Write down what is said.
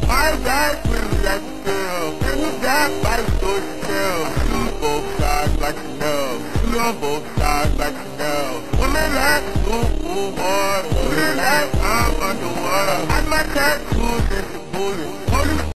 My back really like a girl. And you got by the storytell. You both sides like Chanel. You on both sides like Chanel. Women like ooh, hard. Women like I'm underwater. I my tattoos and some bullet.